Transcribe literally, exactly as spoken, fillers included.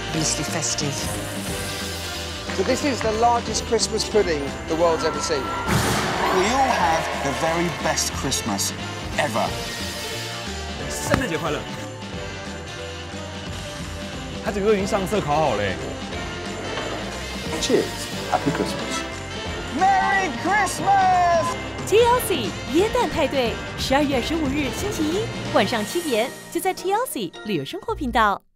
fabulously festive. So this is the largest Christmas pudding the world's ever seen. We all have the very best Christmas ever. 圣诞节快乐！它整个都已经上色烤好了。 Cheers, Happy Christmas. Merry Christmas! T L C 耶诞派对，十二月十五日星期一晚上七点，就在 T L C 旅游生活频道。